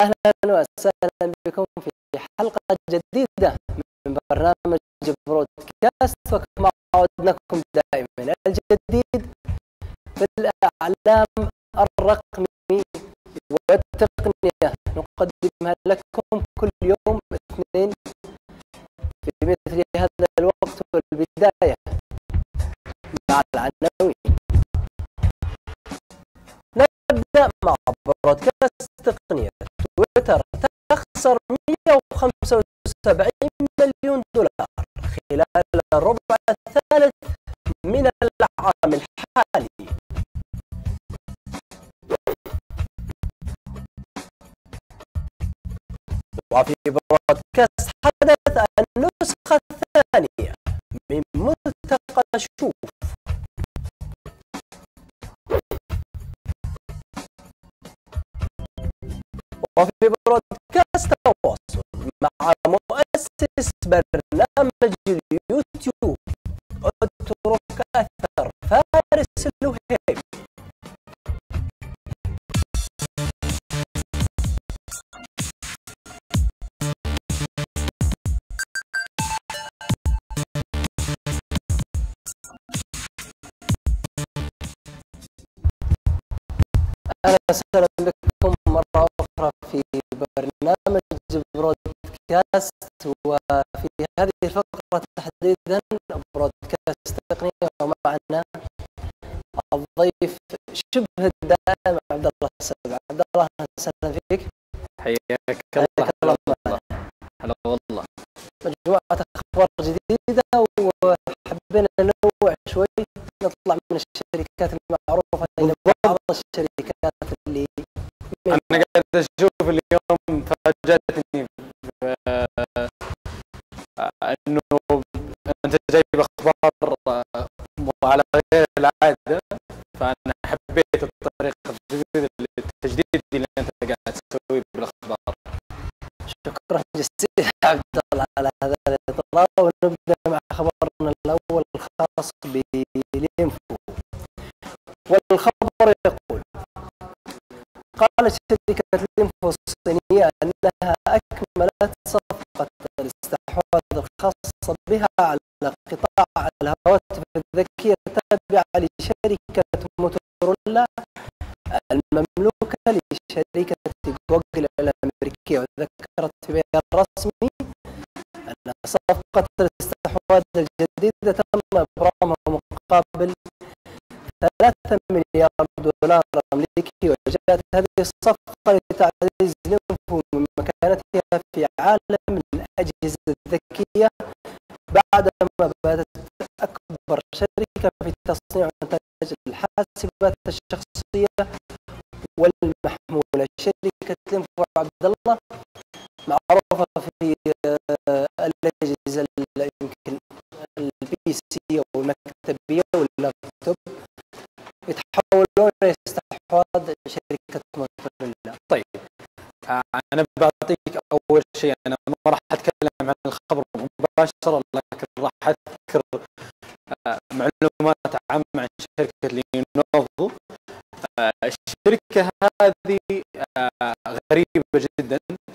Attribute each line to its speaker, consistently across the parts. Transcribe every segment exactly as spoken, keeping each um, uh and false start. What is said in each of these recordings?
Speaker 1: أهلا وسهلا بكم في حلقة جديدة من برنامج برودكاست. وكما عودناكم دائما الجديد في الإعلام الرقمي والتقنية نقدمها لكم كل يوم اثنين في مثل هذا الوقت. والبداية مع العناوين. نبدأ مع برودكاست تقنية. تويتر تخسر مئة وخمسة وسبعين مليون دولار خلال الربع الثالث من العام الحالي. وفي برودكاست حدث النسخة الثانية من ملتقى شوف. وفي برودكاست تواصل مع مؤسس برنامج اليوتيوب اترك أثر فارس الوهيبي. أهلا وسهلا بكم مرة أخرى في برنامج برودكاست. وفي هذه الفقرة تحديدا برودكاست تقنية، ومعنا الضيف شبه الدائم عبد الله السبع. عبد الله أهلا وسهلا فيك.
Speaker 2: حياك الله. هلا والله.
Speaker 1: مجموعة أخبار جديدة وحبينا ننوع شوي، نطلع من الشركات المعروفة إلى بعض الشركات اللي
Speaker 2: أنا قاعد أشوف اليوم فاجأتني إنه أنت جايب أخبار على غير العادة، فأنا حبيت الطريقة الجديدة التجديد اللي أنت قاعد تسويه بالأخبار.
Speaker 1: شكرا جزيلا عبد الله على هذا الإطلاق. ونبدأ مع خبرنا الأول الخاص بلينفو. والخبر يقول: قالت شركة لينفو الصينية أنها أكملت صفقة الاستحواذ الخاصة بها على قطاع الهواتف الذكية التابعة لشركة موتورولا المملوكة لشركة جوجل الأمريكية. وذكرت في بيان رسمي أن صفقة الاستحواذ الجديدة تم إبرامها مقابل ثلاثة مليار دولار أمريكي. وجاءت هذه الصفقة لتعزيز لينفو من مكانتها في عالم الأجهزة الذكية بعدما باتت أكبر شركة في تصنيع وإنتاج الحاسبات الشخصية والمحمولة. شركة لينفو عبد الله معروفة في الأجهزة يمكن البي سي أو المكتبية واللابتوب، يتحولون إلى استحواذ شركة موتورولا.
Speaker 2: طيب أنا بعطيك أول شيء، أنا ما راح أتكلم عن الخبر مباشرة، لكن راح أذكر معلومات عامة عن شركة لينوفو. الشركة هذه غريبة جدا،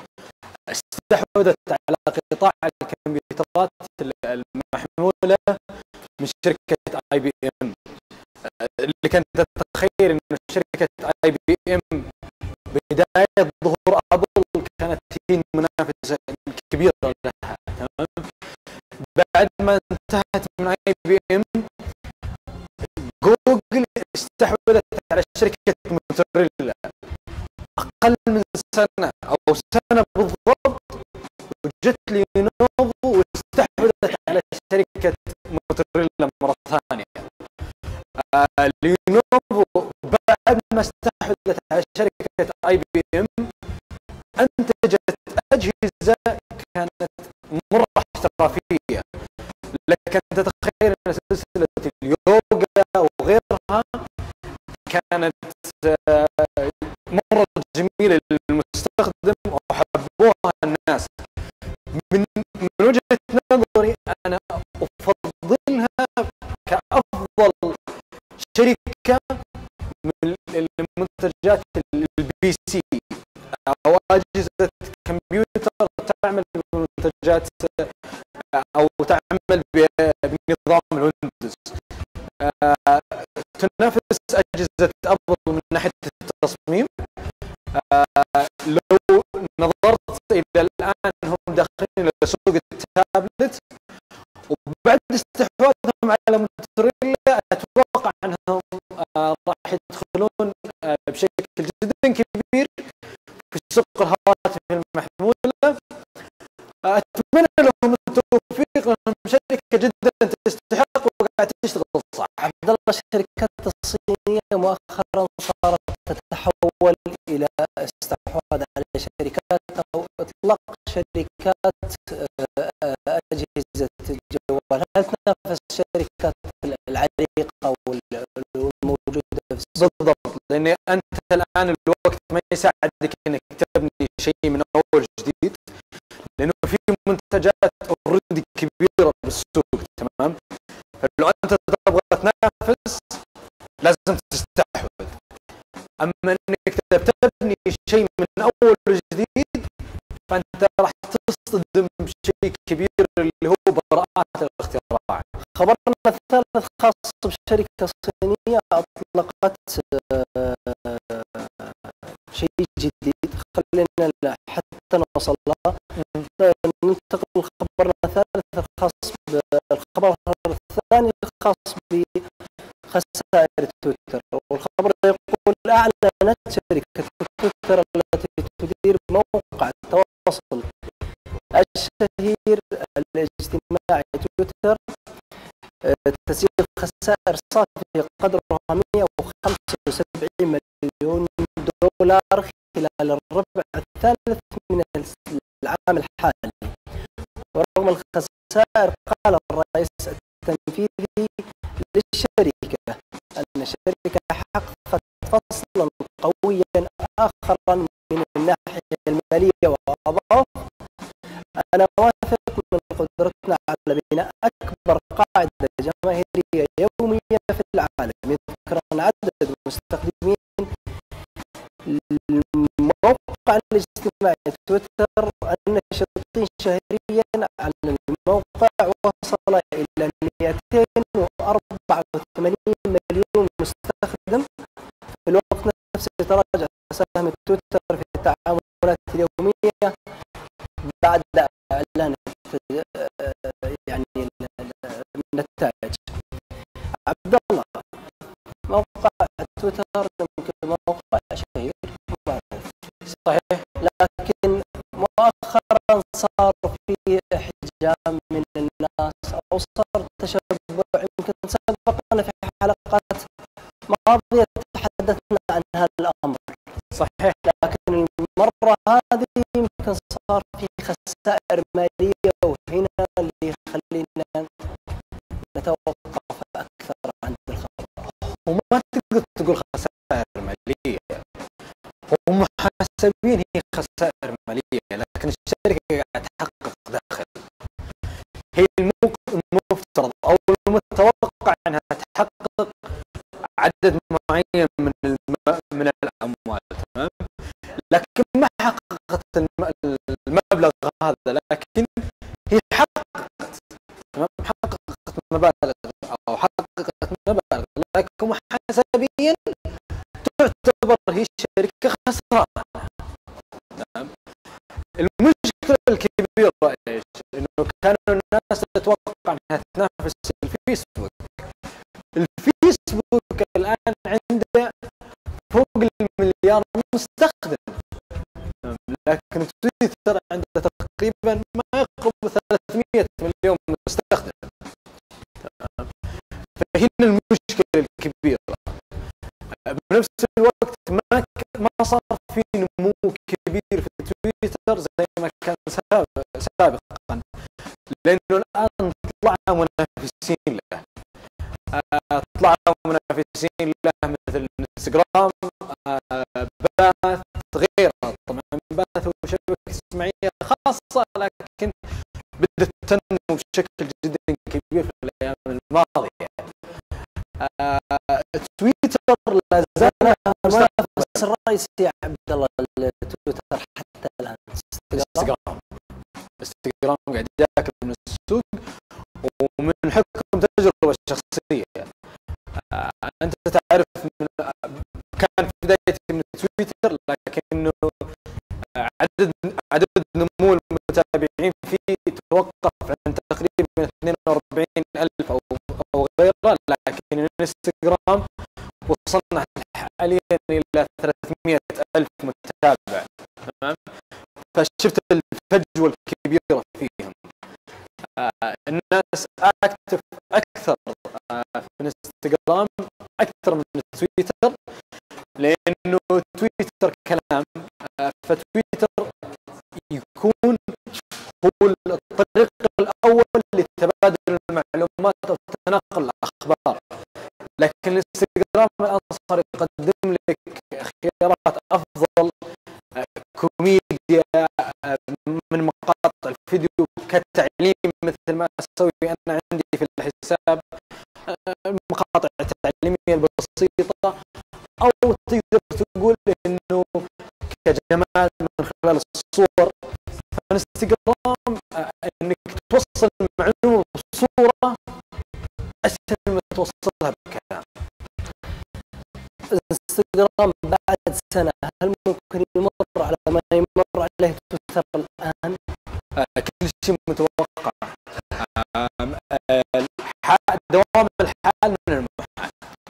Speaker 2: استحوذت على قطاع الكمبيوترات المحمولة من شركة اي بي ام. اللي كنت تتخيل ان شركة اي بي ام بداية ظهور ابل كانت هي المنافسة الكبيرة لها، تمام؟ بعد ما انتهت من اي بي ام، جوجل استحوذت على شركة موتورولا اقل من سنة او سنة بالضبط، وجت لينوفو واستحوذت على شركة موتورولا مرة ثانية. آه لينوفو بعد ما استحوذت على شركة اي بي ام انتجت اجهزة كانت مرة احترافية، لكن تتخيل ان سلسلة اليوغا وغيرها كانت آه مرة جميلة للمستخدم وحبوها الناس. من من وجهة نظري أنا أفضلها كأفضل شركة من المنتجات البي سي. أواجه اجهزه كمبيوتر تعمل بمنتجات او تعمل بنظام الويندوز، تنافس اجهزه ابل من ناحيه التصميم. لو نظرت الى الان هم داخلين الى سوق التابلت، وبعد استحواذهم على موتوريلا اتوقع انهم راح يدخلون بشكل جدا كبير في سوق الهواتف المحموله. اتمنى لهم التوفيق، لانهم شركه جدا تستحق وقاعده تشتغل صح.
Speaker 1: عبد الله، الشركات الصينيه مؤخرا صارت تتحول الى استحواذ على شركات او اطلاق شركات اجهزه الجوال. هل تنافس الشركات العريقه والموجوده في السوق؟
Speaker 2: بالضبط، لان انت الان الوقت ما يساعدك انك تبني شيء من اول جديد، لانه في منتجات اوريدي كبيره بالسوق، تمام؟ فلو انت تبغى تنافس لازم تستحوذ. اما انك تبني شيء من اول وجديد فانت راح تصطدم بشيء كبير اللي هو براءات الاختراع.
Speaker 1: خبرنا الثالث خاص بشركه صينيه اطلقت شيء جديد، خلينا حتى نوصل لها. ننتقل لخبرنا الثالث الخاص بالخبر الثاني الخاص بخسائر تويتر، والخبر يقول أعلنت شركة تويتر التي تدير موقع التواصل الشهير الاجتماعي تويتر تسجيل خسائر صافية قدرها مئة وخمسة وسبعين مليون دولار خلال الربع الثالث من العام الحالي. ورغم الخسائر قال الرئيس التنفيذي للشركة أن الشركة حققت فصلا قويا آخرا من الناحية المالية، وأضاف: أنا واثق من قدرتنا على بناء أكبر قاعدة جماهيرية يومية في العالم. يذكر أن عدد مستخدمين الموقع الاجتماعي تويتر الناشطين شهريا على الموقع وصل إلى مئتين وأربعة وثمانين مليون مستخدم. في الوقت نفسه تراجع سهم تويتر في التعاملات اليومية بعد إعلان يعني النتائج. عبد الله، موقع تويتر يمكن موقع شهير معروف
Speaker 2: صحيح،
Speaker 1: لكن مؤخرا صار فيه احجام من الناس او صار تشبع. يمكن سبقنا في حلقات ماضيه تحدثنا عن هذا الامر،
Speaker 2: صحيح،
Speaker 1: لكن المره هذه يمكن صار في خسائر ماليه، وهنا اللي يخلينا نتوقف اكثر عند الخبر.
Speaker 2: وما تقدر تقول خسائر ماليه، هم محاسبين هي خسائر ماليه، لكن الشركه قاعده تحقق دخل. هي المفترض او المتوقع انها تحقق عدد معين من الم... من الاموال، تمام؟ لكن ما حققت المبلغ هذا، لكن هي حققت، تمام؟ حققت مبالغ او حققت مبالغ، لكن محاسبيا تعتبر هي شركه خسرانه. تمام؟ المشكله الكبيره ايش؟ انه كانوا الناس تتوقع انها تنافس الفيسبوك. الفيسبوك الان عنده فوق المليار مستخدم، لكن تويتر عنده تقريبا ما يقرب ثلاثمئة مليون مستخدم. فهنا المشكله الكبيره. بنفس الوقت ما ما صار في نمو كبير في تويتر زي ما كان سابقا، لانه الان طلع منافسين له، طلع منافسين له مثل انستغرام، باث، غيره. طبعا باث وشبكه اجتماعيه خاصه، لكن بدات تنمو بشكل جدا كبير في الايام الماضيه. تويتر لا زال
Speaker 1: المنافس الرئيسي يا عبد الله تويتر حتى الان.
Speaker 2: جاك من السوق ومن حكم تجربة شخصية. آه أنت تعرف من كان في بدايتي من تويتر، لكنه عدد عدد نمو المتابعين فيه توقف عند تقريبا اثنين وأربعين ألف أو أو غيره، لكن الانستغرام وصلنا حاليا إلى ثلاثمئة ألف متابع. تمام، فشفت الفجوة الكبيرة فيهم. آه الناس أكتف أكثر آه في الانستغرام أكثر من تويتر، لأنه تويتر كلام، آه فتويتر يكون هو الطريق الأول لتبادل المعلومات أو تناقل الأخبار، لكن الانستغرام الآن صار يقدم لك خيارات أفضل، آه كوميديا، آه من مقاطع الفيديو كالتعليم مثل ما أسوي أنا عندي في الحساب، آه مقاطع تعليمية البسيطة، أو تقدر تقول إنه كجمال من خلال الصور. فالانستغرام آه إنك توصل المعلومة بصورة أسهل من توصلها بكلام.
Speaker 1: الانستغرام بعد سنة هل ممكن يمر على ما يمر عليه تويتر الآن؟
Speaker 2: آه كل شيء متوقع. آه آه دوام الحال من المحال.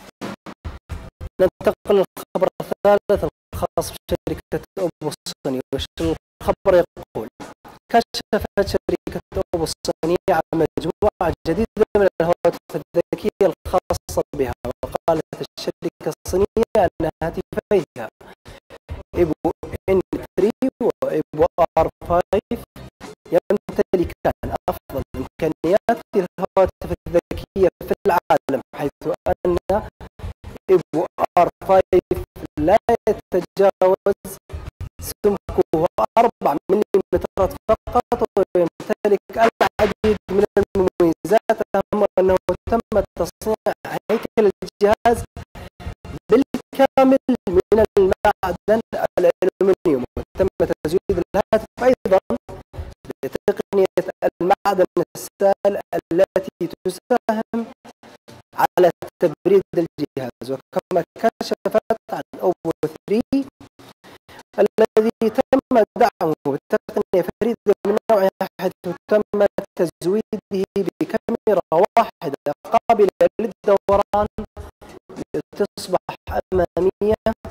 Speaker 1: ننتقل للخبر الثالث الخاص بشركة أوبو الصينية. وش الخبر يقول؟ كشفت شركة أوبو الصينية عن مجموعة جديدة من الهواتف الذكية الخاصة بها، وقالت الشركة الصينية أن هاتفيها إيبو إن ثلاثة وإيبو آر خمسة يمتلكان أفضل إمكانيات الهواتف الذكية في العالم، حيث أن إيبو آر خمسة لا يتجاوز سمكه أربعة ملم فقط، ويمتلك العديد من المميزات، أهم أنه تم تصنيع هيكل الجهاز بالكامل من المعدن الألمنيوم، وتم تزويد الهاتف أيضا بتقنية المعدن السائل التي تساهم على تبريد الجهاز. وكما كشفت عن أوبو ثلاثة الذي تم دعمه بالتقنية فريدة من نوعها، حيث تم تزويده بكاميرا واحدة قابلة للدوران تصبح أمامية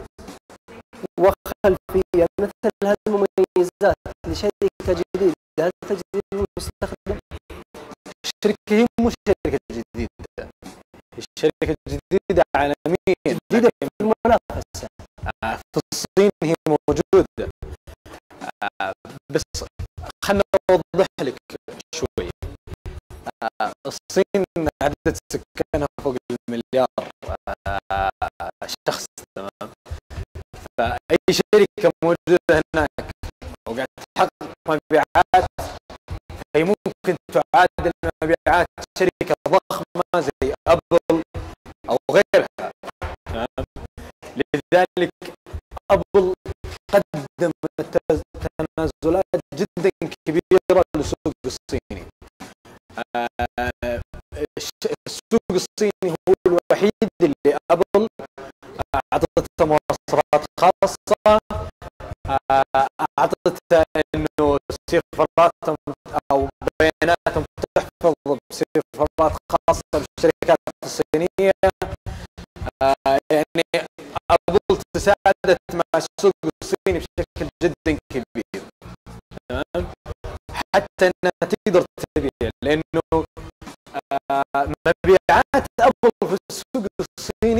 Speaker 1: وخلفية. مثل هذه المميزات لشركة جديدة هل تجد المستخدم؟
Speaker 2: الشركة هي مو شركة جديدة، الشركة جديدة عالمية،
Speaker 1: جديدة في المنافسة.
Speaker 2: آه في الصين هي موجودة. آه بس خلنا أوضح لك شوي. آه الصين عدد سكانها فوق المليار آه شخص، تمام، فأي شركة موجودة هناك وقاعد تحقق مبيعات هي ممكن تعادل مبيعات شركة ضخمة زي أبل أو غيرها. لذلك أبل قدمت تنازلات جدا كبيرة للسوق الصيني. السوق الصيني هو الوحيد اللي أبل أعطته مواصفات خاصة، أعطته إنه سيرفراتهم أو بياناتهم تحفظ بسيرفرات خاصة بالشركات الصينية. يعني أبل تساعدت مع السوق الصيني بشكل جدا كبير، تمام، حتى أنها تقدر تبيع، لأنه مبيعات أبل في السوق الصيني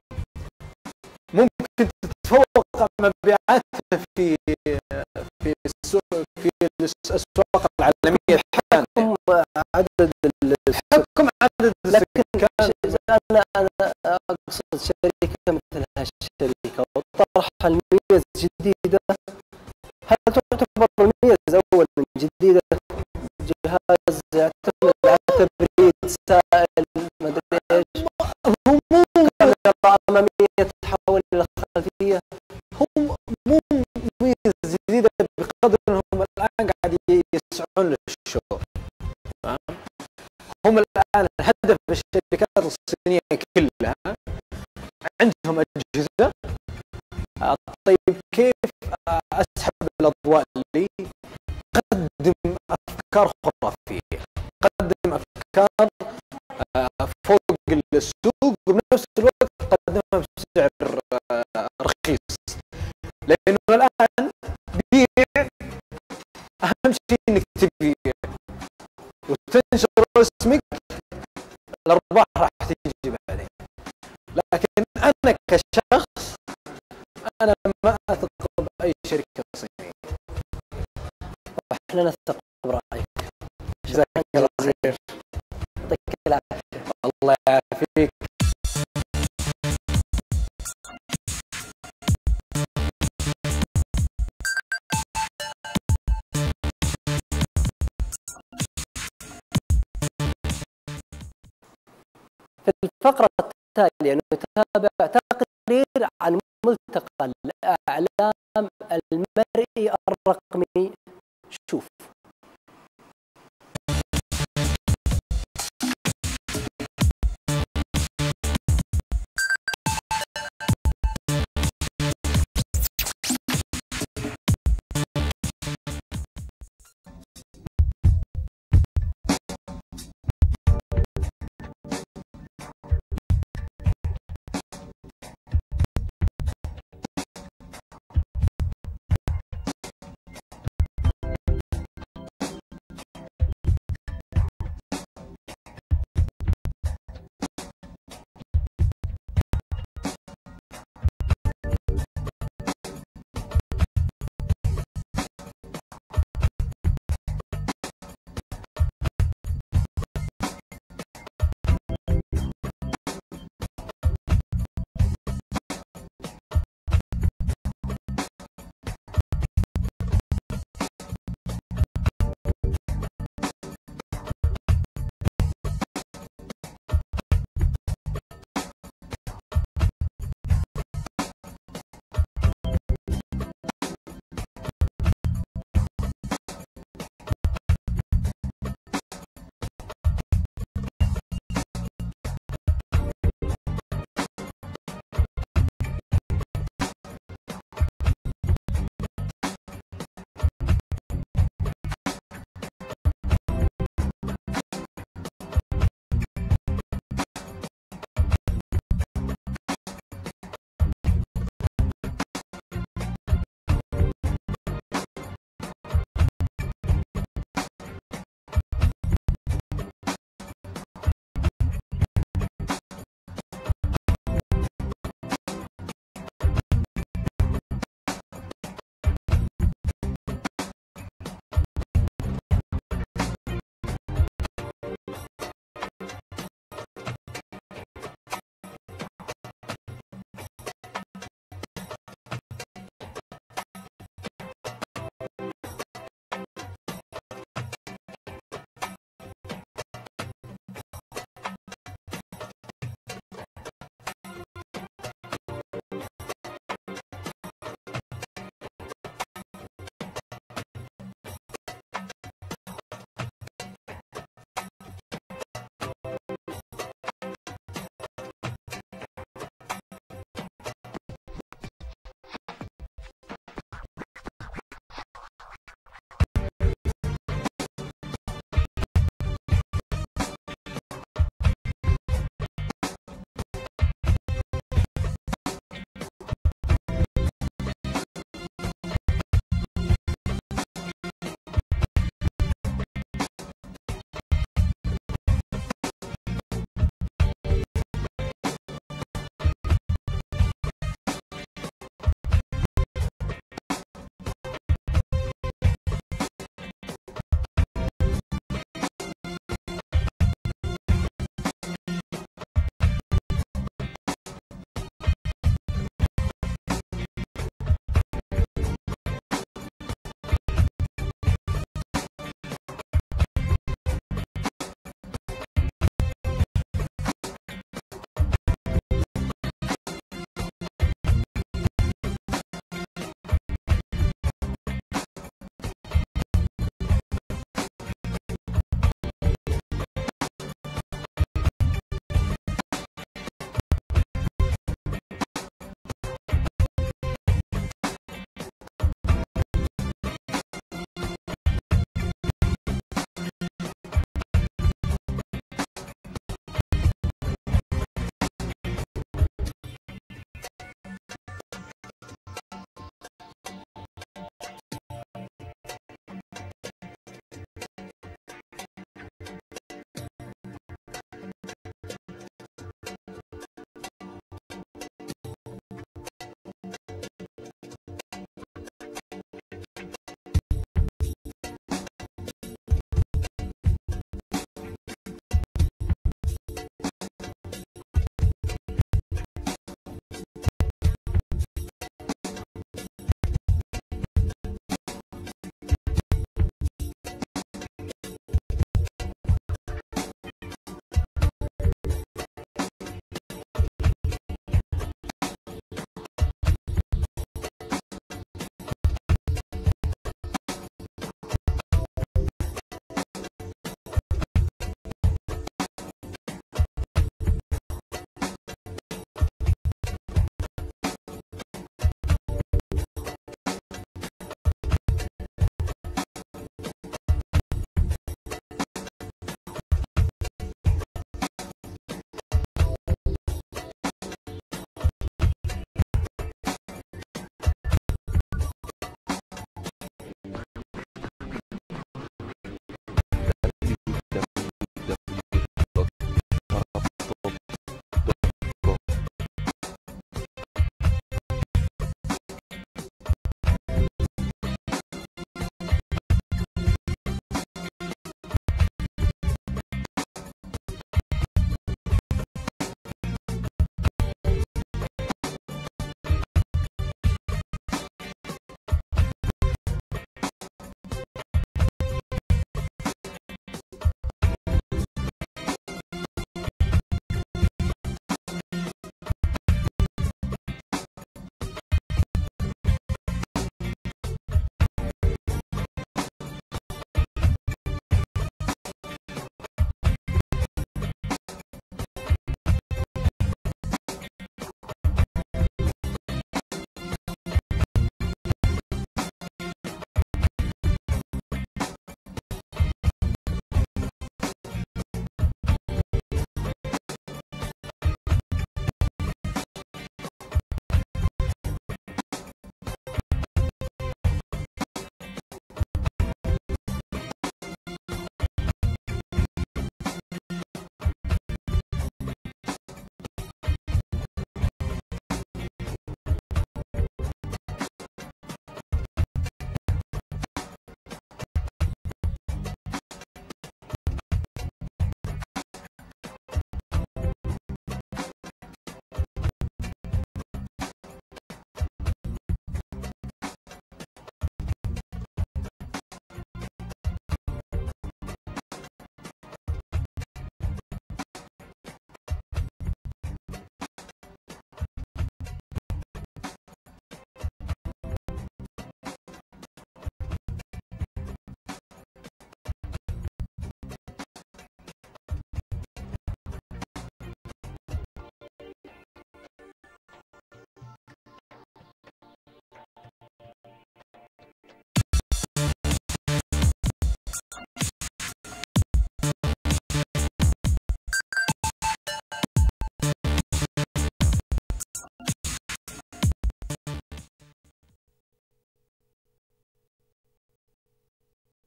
Speaker 2: ممكن تتفوق مبيعاتها في في السوق في الأسواق العالمية.
Speaker 1: حكم عدد
Speaker 2: حكم عدد السكان.
Speaker 1: أنا أنا أقصد شركة مثل هالشركة وطرح الميزة جديدة، هل تعتبر الميزة أول من جديدة؟ جهاز يعتمد على تبريد سائل ما أدري إيش،
Speaker 2: هو مو
Speaker 1: كاميرا أمامية تحول إلى خلفية،
Speaker 2: هو مو ميزة جديدة بقدر أنهم الآن قاعد يسعون للشهرة. الان الهدف الشركات الصينيه كلها عندهم اجهزه. آه، طيب كيف آه، اسحب الاضواء اللي قدم افكار خرافيه، قدم افكار آه، فوق السوق، وبنفس الوقت قدمها بسعر آه، رخيص. لانه الان بيع اهم شيء انك تبيع وتنشر اسمك، الارباح راح تجي بعدين. لكن انا كشخص انا ما اثق باي شركه صينيه.
Speaker 1: احنا نثق برايك.
Speaker 2: جزاك الله خير.
Speaker 1: يعطيك العافيه.
Speaker 2: الله يعافيك.
Speaker 1: في الفقرة التالية نتابع تقرير عن ملتقى الإعلام المرئي الرقمي. شوف.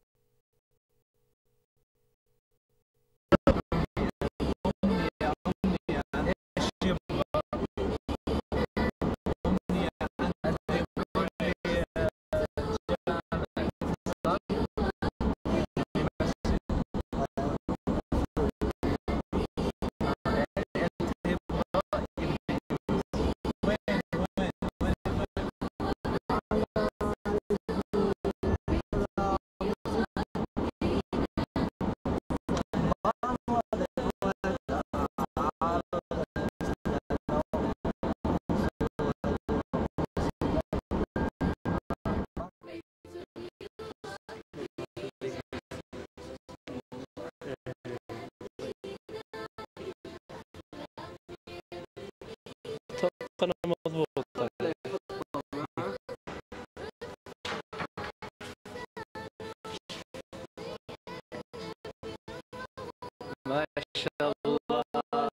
Speaker 3: أنا مضبوط. ما شاء الله.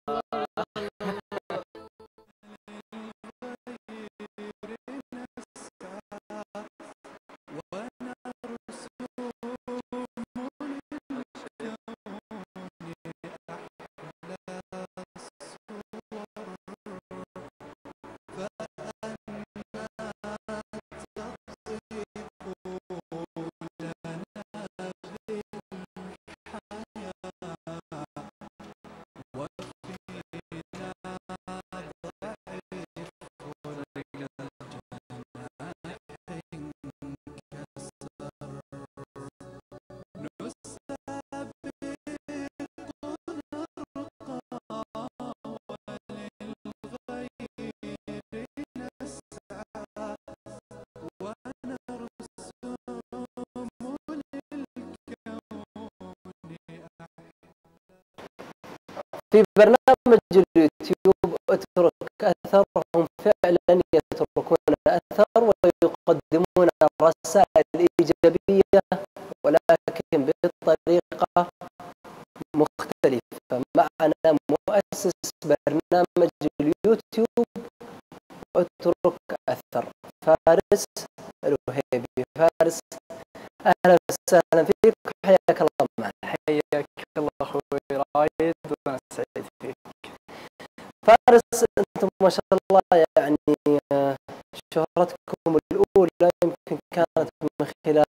Speaker 1: في برنامج اليوتيوب اترك أثر، هم فعلا يتركون أثر ويقدمون رسائل إيجابية ولكن بطريقة مختلفة. معنا مؤسس برنامج اليوتيوب اترك أثر، فارس الوهيبي. فارس، أهلا وسهلا فيك، حياك الله معنا.
Speaker 3: حياك الله أخوي رايد، وأنا سعيد فيك.
Speaker 1: فارس، أنتم ما شاء الله يعني شهرتكم الأولى يمكن كانت من خلال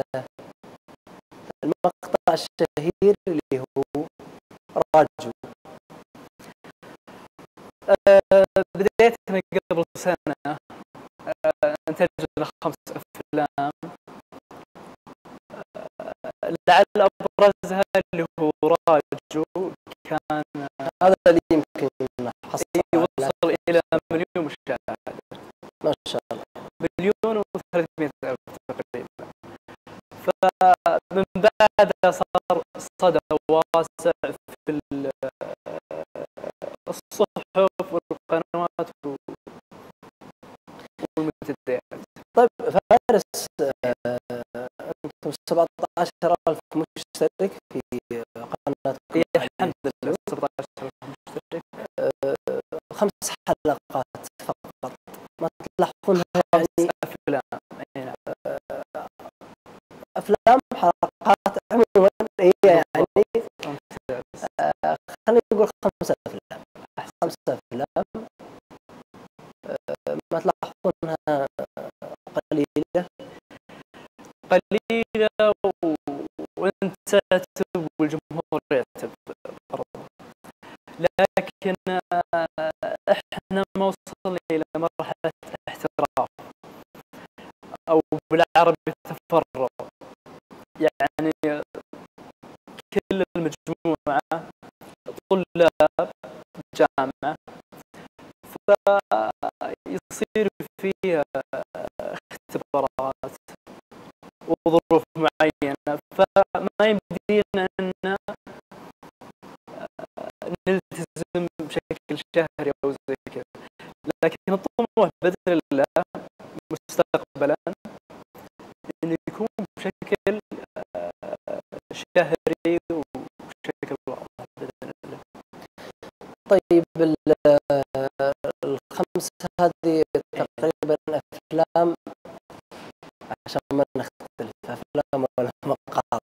Speaker 1: المقطع الشهير اللي هو راجو.
Speaker 3: أه بديت من قبل سنة، أه انتج له خمس أفلام، أه لعل أبرزها اللي هو راجو كان
Speaker 1: هذا اللي يمكن حصل
Speaker 3: يوصل إلى مليون مشاهدة.
Speaker 1: ما شاء الله،
Speaker 3: مليون وثلاثمائة ألف تقريبا. فمن بعدها صار صدى واسع في الصحف والقنوات والمنتديات.
Speaker 1: طيب فارس، أنتم سبعة عشر ألف مشترك في قناتكم.
Speaker 3: الحمد لله سبعة عشر ألف مشترك.
Speaker 1: خمس حلقات فقط، ما تلاحظونها يعني
Speaker 3: أفلام
Speaker 1: أفلام حلقات عموما هي يعني آه خلينا نقول خمسة أفلام خمسة أفلام آه ما تلاحظونها قليلة
Speaker 3: قليلة وأنت تكتب والجمهور يكتب برضه، لكن احنا ما وصلنا إلى مرحلة احتراف أو بالعربي تفرغ. يعني كل المجموعة طلاب جامعة، فيصير فيها اختبارات وظروف معينة، فما يمدينا أن نلتزم بشكل شهري أو زي كذا. لكن الطموح بإذن الله مستقبلا أن يكون بشكل شهري وبشكل واضح بإذن الله.
Speaker 1: طيب الخمسة هذه تقريبا أفلام، عشان ما نختلف، أفلام ولا مقاطع.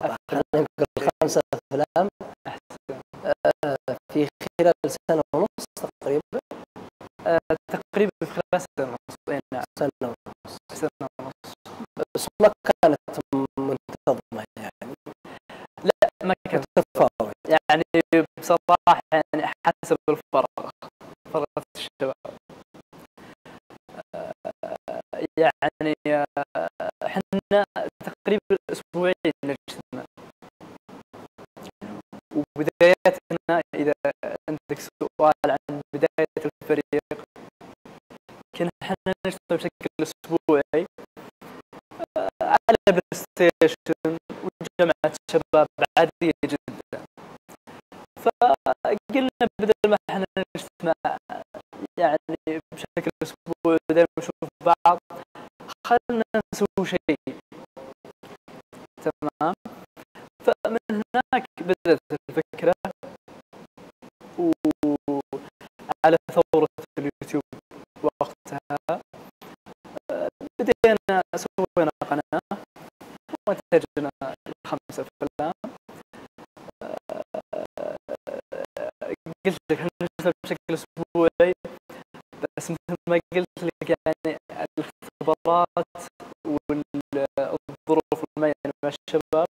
Speaker 1: سنة ونص تقريبا.
Speaker 3: آه، تقريبا في خلال سنة ونص. أي نعم،
Speaker 1: سنة ونص.
Speaker 3: سنة ونص.
Speaker 1: بس ما كانت منتظمة يعني،
Speaker 3: لا ما كان
Speaker 1: متفاوت.
Speaker 3: يعني بصراحة يعني حسب الفراغ، فراغ الشباب. آه، يعني آه، احنا تقريبا أسبوعين نجتمع، وبدايتنا إذا عندك سؤال عن بداية الفريق، كنا احنا نجتمع بشكل أسبوعي على بلاي ستيشن وجمعة شباب عادية جدا. فقلنا بدل ما احنا نجتمع يعني بشكل أسبوعي دائما نشوف بعض، خلنا نسوي شيء. تمام. فمن هناك بدأت الفكرة، وعلى ثورة اليوتيوب وقتها بدينا سوينا قناة وانتجنا خمسة أفلام. قلت لك نشتغل بشكل أسبوعي، بس مثل ما قلت لك يعني الاختبارات والظروف المعينة مع الشباب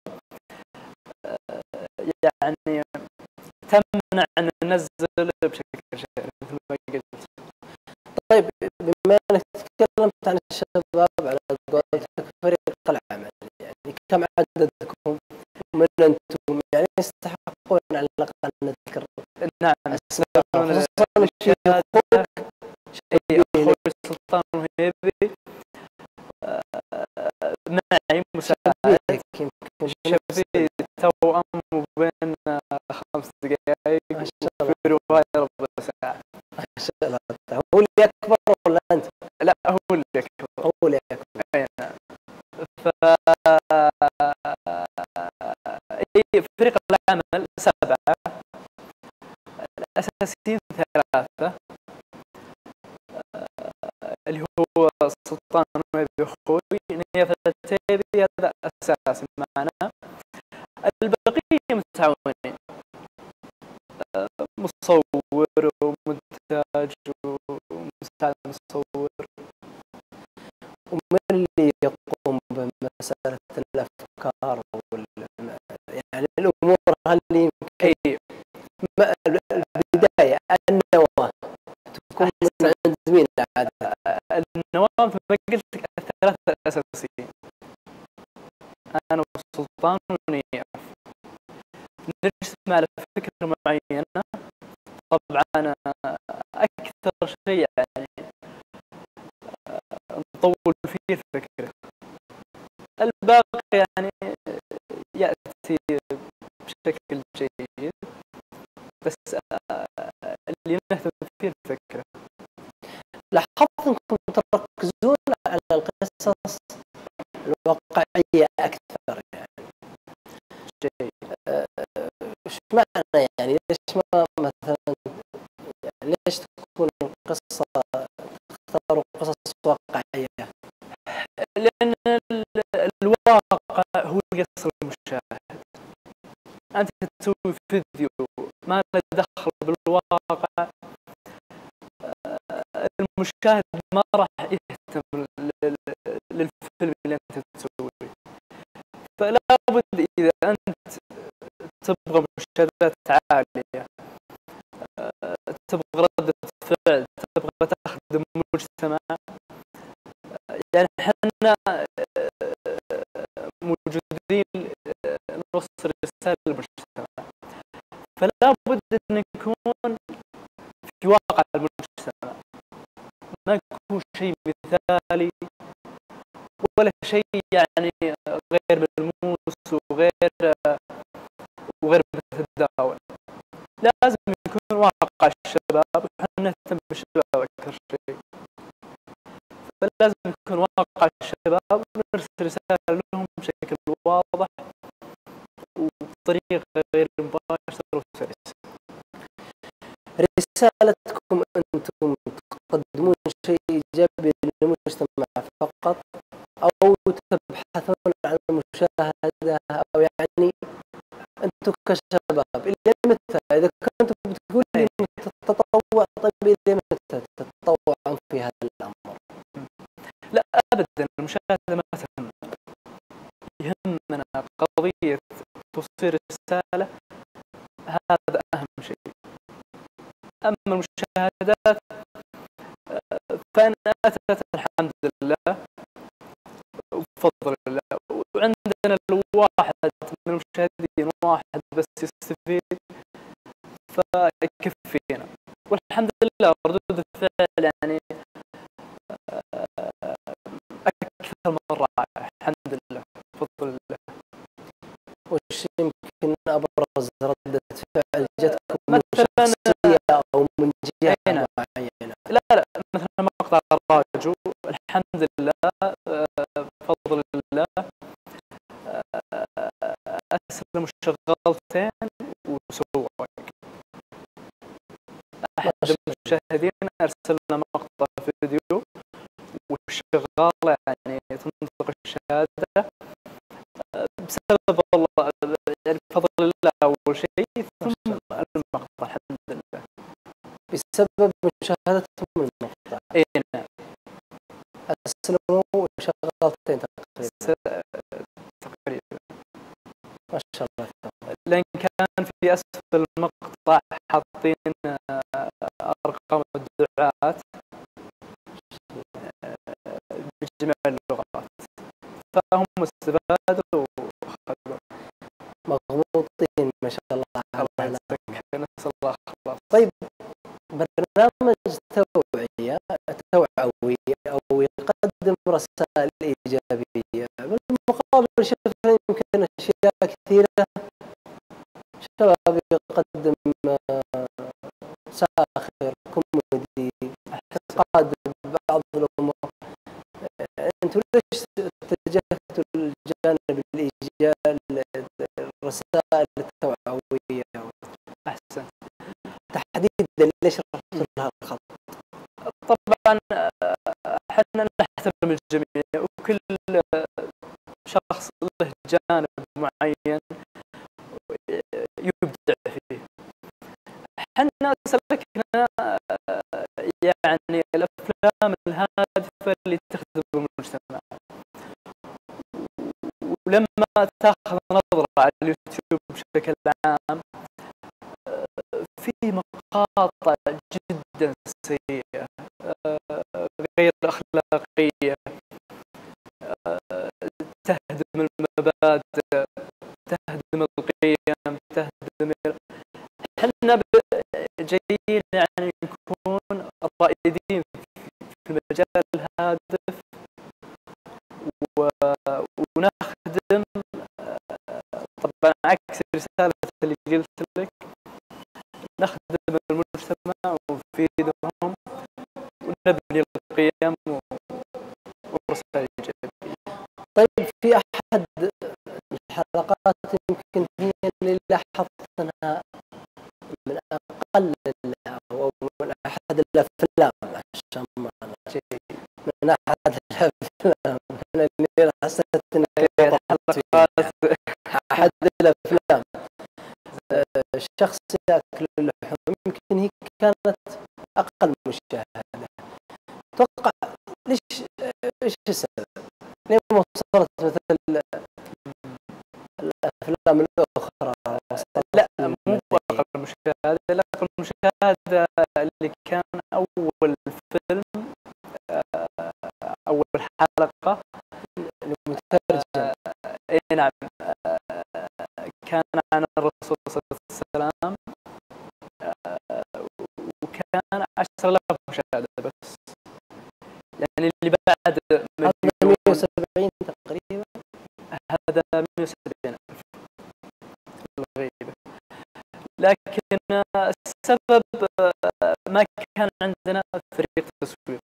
Speaker 3: يعني تمنع أن ننزل بشكل شهري مثل ما قلت.
Speaker 1: طيب بما أنك تكلمت عن الشباب على قولتك فريق العمل، يعني كم عددكم ومن أنتم يعني يستحقون على الأقل نذكر؟
Speaker 3: نعم،
Speaker 1: خصوصا
Speaker 3: في شيء أخوي سلطان وهيبي معي مساعد شبيه توأم وبين خمس دقائق في رواية ربع ساعة.
Speaker 1: ما شاء الله. هو اللي أكبر ولا أنت؟
Speaker 3: لا هو اللي أكبر.
Speaker 1: هو اللي أكبر.
Speaker 3: أي نعم. ف فريق العمل سبعة، الأساسيين ثلاثة اللي هو سلطان وهيبي أخوي، نيف العتيبي هذا أساسي معنا، البقية متعاونين، مصور ومونتاج ومساعد مصور.
Speaker 1: ومن اللي يقوم بمسألة الأفكار وال يعني الأمور اللي يمكن
Speaker 3: أي
Speaker 1: البداية النواة تكون من عند مين عادة؟
Speaker 3: النواة مثل ما قلت لك الثلاثة الأساسيين، أنا وسلطان ونيف، نجتمع على فكرة معينة. طبعا أكثر شيء يعني نطول فيه الفكرة، الباقي يعني يأتي بشكل جيد، بس اللي نهتم فيه الفكرة.
Speaker 1: لاحظت أنكم تركزون على القصص الواقعية أكثر يعني.
Speaker 3: جيد.
Speaker 1: وش معنى يعني ليش ما مثلا يعني ليش تكون القصة تختاروا قصص واقعية؟
Speaker 3: لأن الواقع هو اللي يصل المشاهد. أنت تسوي فيديو ما له دخل بالواقع، المشاهد ما راح يهتم للفيلم اللي أنت تسويه. فلا بد إذا أنت تبغى مشاهدات عالية، تبغى ردة فعل، تبغى تخدم مجتمع، يعني احنا موجودين نوصل رسالة للمجتمع، فلا بد أن نكون في واقع المجتمع، ما يكون شيء مثالي ولا شيء يعني غير ملموس وغير وغير متداول. لازم يكون واقع الشباب، وحنا نهتم بالشباب أكثر شيء، فلازم يكون واقع الشباب ونرسل رسالة لهم بشكل واضح وبطريقة غير مباشرة وسلسة.
Speaker 1: رسالتكم أنتم تقدمون شيء إيجابي للمجتمع فقط، أو تبحثون عن المشاهدة، أو يعني أنتم كشباب إلى متى إذا كنتم بتقول لي تطوع. طيب إذا متى تتطوع في هذا الأمر؟
Speaker 3: لا أبدا، المشاهدة ما تهم، يهمنا قضية توصيل رسالة، هذا أهم شيء. أما المشاهدات فإن أتت الحمد لله وبفضل الله، وعندنا الواحد من المشاهدين واحد بس يستفيد فيكفينا، والحمد لله ردود الفعل يعني أكثر من رائع الحمد لله بفضل الله.
Speaker 1: وش يمكن أبرز ردة فعل جتكم من
Speaker 3: مثلا
Speaker 1: شخصية أو من جهة
Speaker 3: أين؟
Speaker 1: معينة؟
Speaker 3: لا لا مثلا مقطع الراجو الحمد لله بفضل الله أسلم الشغالتين وسوى أحد المشاهدين أرسل لنا مقطع فيديو والشغالة يعني تنطق الشهادة بسبب والله يعني بفضل الله أول شيء، ثم المقطع الحمد لله
Speaker 1: بسبب مشاهدتهم المقطع.
Speaker 3: اي نعم.
Speaker 1: أسلموا شغالتين تقريبا.
Speaker 3: تقريبا
Speaker 1: ما شاء الله.
Speaker 3: لأن كان في أسفل المقطع حاطين أرقام الدعاة بجميع اللغات، فهم استفادوا وخذوا
Speaker 1: مضغوطين ما شاء الله.
Speaker 3: الله يسلمك، نسأل الله خلاص.
Speaker 1: طيب برنامج توعية توعوي أو يقدم رسائل إيجابية، بالمقابل شفنا يمكن أشياء كثيرة شباب يقدم ساخر كوميدي اعتقاد بعض الأمور. أنتم ليش اتجهتوا للجانب الإيجابي الرسائل التوعوية؟
Speaker 3: أحسن.
Speaker 1: تحديدا ليش رحتوا لها الخط؟
Speaker 3: طبعا احنا نحترم الجميع وكل شخص له جانب معين يبدع فيه. احنا سلكنا يعني الافلام الهادفه اللي تخدم المجتمع، ولما تاخذ نظره على اليوتيوب بشكل عام في مقاطع جدا سيئه غير اخلاقيه تهدم المبادئ، تهدم القيم، تهدم. احنا جايين يعني نكون رائدين في المجال الهادف ونخدم طبعا عكس رسالة اللي قلت لك، نخدم المجتمع ونفيدهم ونبني القيم ورسائل إيجابية.
Speaker 1: طيب في أحد الحلقات يمكن هي اللي لاحظتها من أقل أو من أحد الأفلام عشان ما من أحد الأفلام من اللي حسيت إن أحد الأفلام الشخص يأكل اللحوم يمكن هي كانت أقل مشاهدة. أتوقع ليش إيش السبب؟ ليه ما وصلت مثل الأفلام الأخرى؟
Speaker 3: لا مو أقل مشاهدة، لكن المشاهدة اللي كان أول فيلم أول حلقة
Speaker 1: المترجم.
Speaker 3: اي نعم كان عن الرسول صلى الله عليه وسلم، وكان عشرة آلاف مشاهدة بس، يعني اللي بعد
Speaker 1: مئة وسبعين تقريبا،
Speaker 3: هذا مئة وسبعين ألف الغيبة. لكن السبب ما كان عندنا فريق تسويق،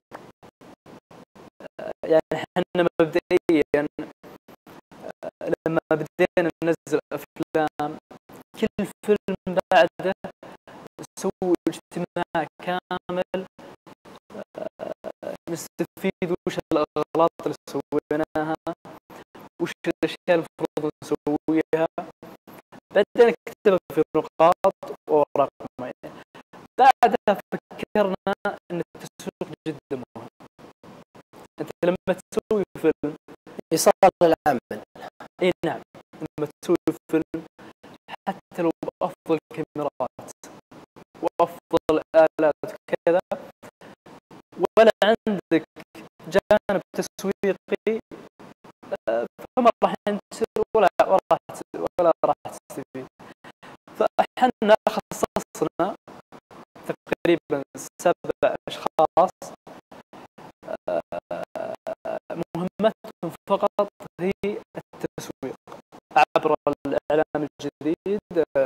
Speaker 3: يعني احنا مبدئيا لما بدينا ننزل افلام كل فيلم بعده نسوي اجتماع كامل نستفيد وش الاغلاط اللي سويناها، وش الاشياء المفروض نسويها، بعدين نكتبها في نقاط واوراق معينه. بعدها فكرنا ان التسويق جدا مهم. انت لما تسوي فيلم
Speaker 1: ايصال العمل،
Speaker 3: اي نعم، لما تسوي فيلم حتى لو بافضل كاميرات وافضل الات وكذا، ولا عندك جانب تسويقي، فما راح ينتشر ولا ولا ولا راح تستفيد. فاحنا خصصنا تقريبا سبع اشخاص مهمتهم فقط هي التسويق عبر الاعلام الجديد،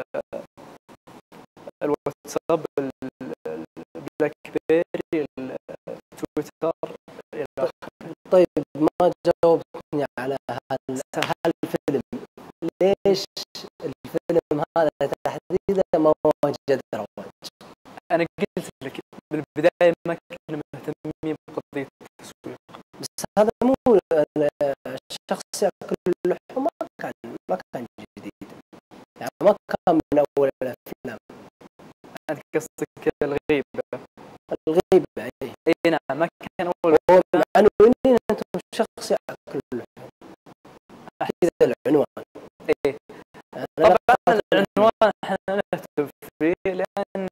Speaker 3: الواتساب، البلاك بيري، التويتر الى اخره.
Speaker 1: طيب ما جاوبتني على هالفيلم، ليش الفيلم هذا تحديدا ما وجد رواج؟
Speaker 3: انا قلت لك بالبدايه ما كنا مهتمين بقضيه التسويق،
Speaker 1: بس هذا مو الشخص ياكل اللحوم، ما كان ما كان جديد يعني، ما كان من اول الافلام.
Speaker 3: انت قصدك الغيبه؟
Speaker 1: الغيبه اي
Speaker 3: اي نعم، ما كان اول
Speaker 1: عنوانين انتم شخص ياكل اللحوم، هذا العنوان.
Speaker 3: ايه طبعا العنوان احنا نهتم فيه لان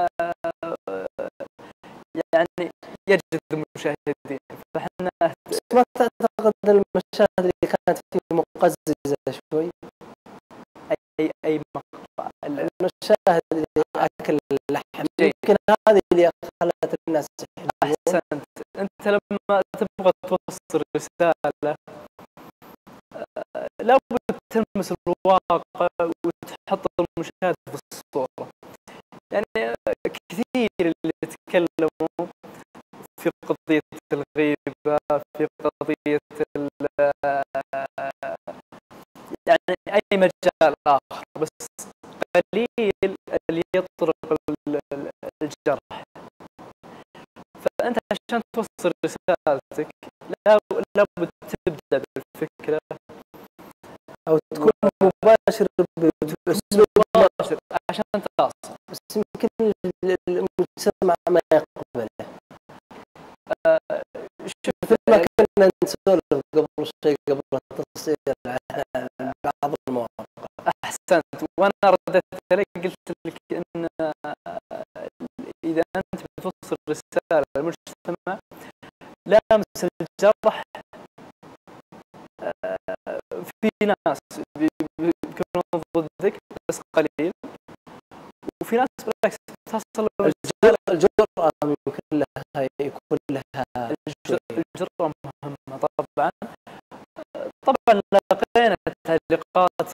Speaker 3: يعني يجذب المشاهدين، فاحنا
Speaker 1: بس ما تعتقد المشاهد اللي كانت فيه مقززه شوي؟
Speaker 3: اي اي مقطع
Speaker 1: المشاهد اللي اكل اللحم يمكن هذه اللي خلت الناس يحبون.
Speaker 3: احسنت. انت لما تبغى توصل رساله لابد تلمس الواقع وتحط المشاهد في الصوره. يعني كثير اللي يتكلموا في قضيه الغيبه، في قضيه يعني اي مجال اخر، بس قليل اللي يطرق الجرح. فانت عشان توصل رسالتك لابد تبدا بالفكره
Speaker 1: او تكون مباشر باسلوب
Speaker 3: مباشر عشان تصل.
Speaker 1: بس يمكن المجتمع ما يقبله.
Speaker 3: آه
Speaker 1: مثل ما كنا نسولف قبل شيء قبل التصوير على بعض المواقع.
Speaker 3: احسنت، وانا رديت عليك قلت لك ان اذا انت بتوصل رساله للمجتمع لامس الجرح، في ناس بيكونوا ضدك بس قليل، وفي ناس بالعكس تصل
Speaker 1: الجرأة يمكن لها يكون لها
Speaker 3: الجرأة مهمة. طبعا طبعا لقينا تعليقات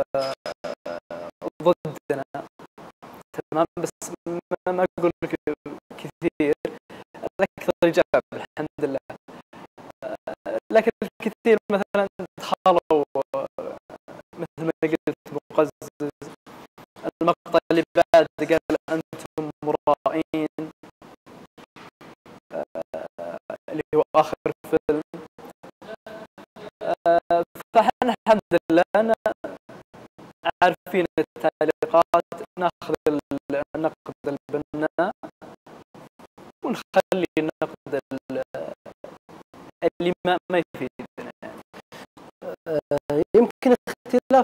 Speaker 3: ضدنا تمام، بس ما اقول لك كثير، الاكثر ايجاب الحمد لله. لكن الكثير مثلا تخالوا مثل ما قلت مقزز. المقطع اللي بعد قال انتم مرائين، اللي هو اخر فيلم. فاحنا الحمد لله أنا عارفين التعليقات، ناخذ النقد البناء ونخلي النقد اللي ما ما يفيدنا.
Speaker 1: يمكن اختلاف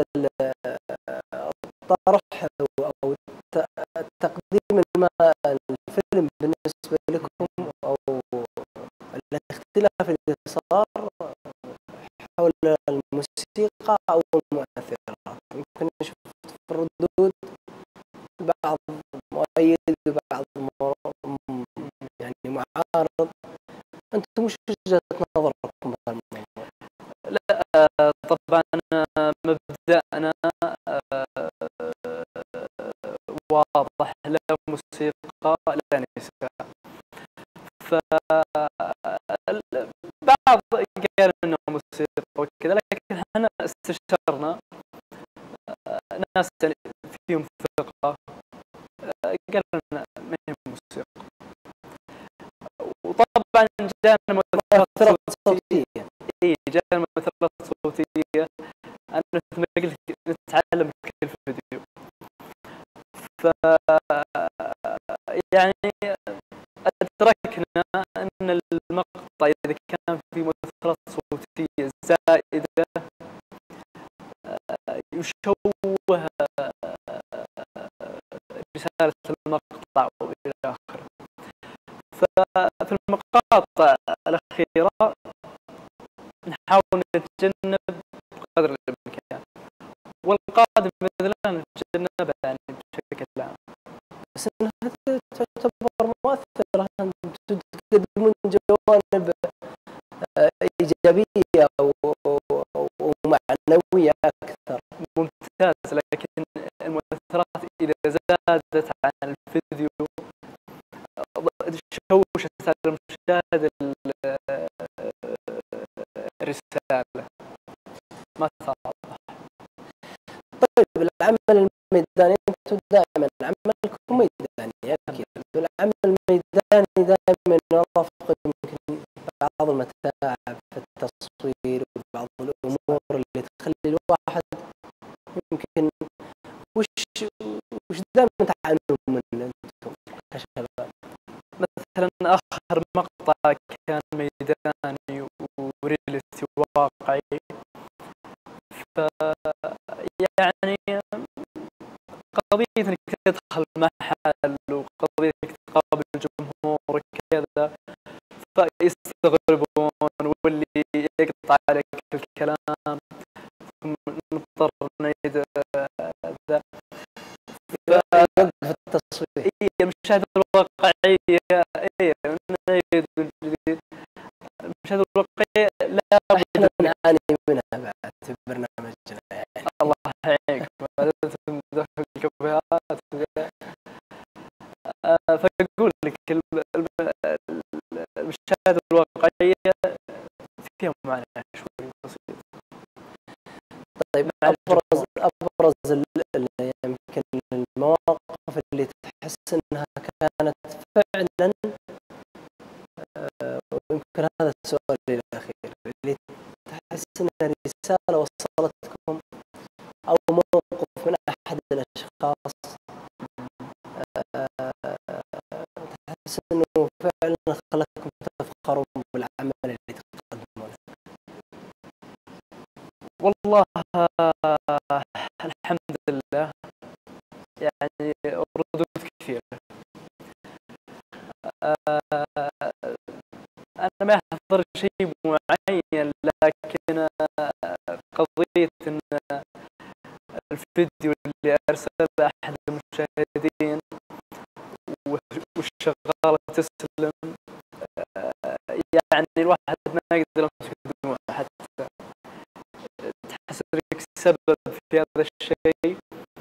Speaker 1: الطرح او تقديم الفيلم بالنسبه لكم، او الاختلاف اللي صار حول الموسيقى او المؤثرات. يمكن شفت في الردود بعض مؤيد وبعض يعني معارض. انتم وش وجهة نظركم في الموضوع؟
Speaker 3: لا طبعا مبدأنا واضح، لا موسيقى لا نساء. فبعض قال انه موسيقى وكذا، لكن احنا استشرنا ناس فيهم ثقة قال لنا ما هي موسيقى. وطبعا جانا مؤثرات صوتية، اي جانا مؤثرات صوتية. انا مثل ما قلت نتعلم كل فيديو، ف يعني أدركنا أن المقطع إذا كان في مؤثرات صوتية زائدة يشوه رسالة المقطع وإلى آخره. ففي المقاطع الأخيرة نحاول نتجنب قدر الإمكان، والقادم بإذن الله نتجنبه يعني بشكل عام.
Speaker 1: بس انها تعتبر مؤثرة، تقدمون جوانب إيجابية ومعنوية أكثر.
Speaker 3: ممتاز، لكن المؤثرات إذا زادت عن الفيديو شوشت على المشاهد الرسالة ما صار.
Speaker 1: طيب العمل الميداني، أنتم دائما عملكم ميداني أكيد، العمل الميداني دائما يرافق يمكن بعض المتاعب في التصوير وبعض الأمور اللي تخلي الواحد يمكن وش وش دائما تعانون منه أنتم كشباب؟
Speaker 3: مثلا آخر مقطع كان ميداني وريلستي واقعي، ف يعني قضية انك تدخل محل وقضية انك تقابل الجمهور وكذا فيستغربون واللي يقطع عليك الكلام نضطر نعيد ذا.
Speaker 1: في التصوير
Speaker 3: هي المشاهد الواقعية، هي نعيد من جديد المشاهد الواقعية لا
Speaker 1: احنا نعاني منها بعد في برنامجنا يعني.
Speaker 3: الله يعينك تمدح الكبهات. فأقول لك المشاهد الواقعية فيها معاناة شوي بسيطة.
Speaker 1: طيب أبرز أبرز يمكن المواقف اللي تحس إنها كانت فعلا ويمكن هذا السؤال الأخير اللي تحس إنها رسالة وصلتكم أو موقف من أحد الأشخاص تحس إنه فعلا خلتكم تفخرون بالعمل اللي تقدمونه؟
Speaker 3: والله الحمد لله يعني ردود كثيرة. أنا ما أحضر شيء معين، لكن قضية أن الفيديو اللي أرسله أحد المشاهدين والشغالة تسلم يعني الواحد ما يقدر يمسك دموعه حتى تحس إنك سبب في هذا الشيء،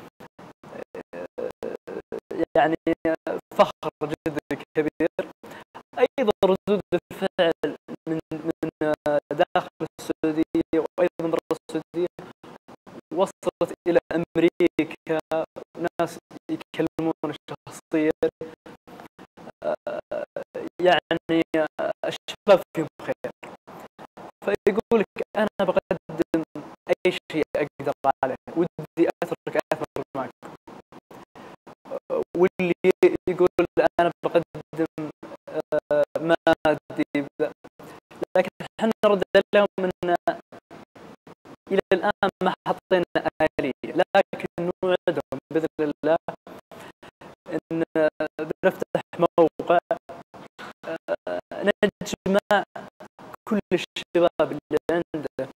Speaker 3: يعني فخر جدا كبير. أيضا ردود الفعل من من داخل السعودية وأيضا من برا السعودية وصلت إلى أمريكا، ناس يكلمون الشخصية يعني الشباب فيهم خير، فيقول لك أنا بقدم أي شيء أقدر عليه، ودي أترك أثر معكم. واللي يقول أنا بقدم مادي، لكن احنا نرد لهم ان الى الان ما حطينا آلية، لكن نوعدهم باذن الله ان بنفتح موقع نجمع كل الشباب اللي عنده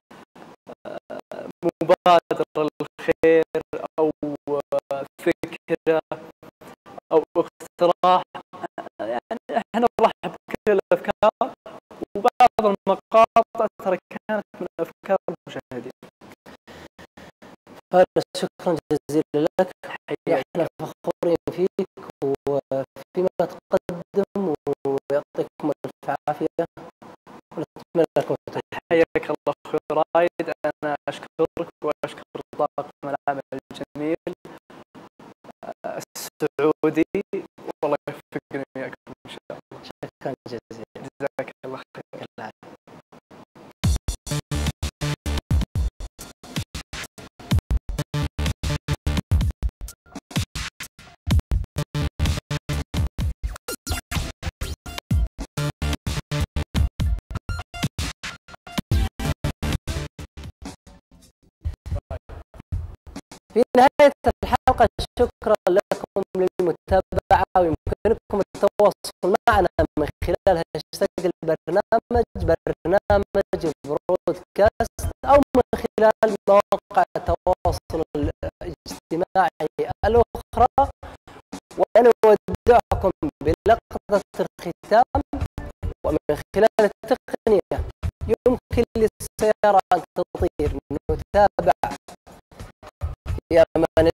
Speaker 3: مبادرة للخير او فكرة او اقتراح، يعني احنا نرحب بكل الافكار، وبعض المقاطع ترى كانت من افكار المشاهدين.
Speaker 1: شكرا جزيلا لك، احنا فخورين فيك وفيما تقدم ويعطيكم الف عافيه ونتمنى لكم التوفيق.
Speaker 3: حياك الله اخوي رايد، انا اشكرك واشكر طاقم العمل الجميل السعودي، والله يوفقني وياكم ان شاء الله.
Speaker 1: شكرا جزيلا،
Speaker 3: جزاك الله خير.
Speaker 1: في نهاية الحلقة شكرا لكم للمتابعة، ويمكنكم التواصل معنا من خلال هاشتاج البرنامج برنامج برودكاست، أو من خلال مواقع التواصل الاجتماعي الأخرى. وأنا أودعكم بلقطة الختام. ومن خلال التقنية يمكن للسيارة أن تطير. نتابع في أمان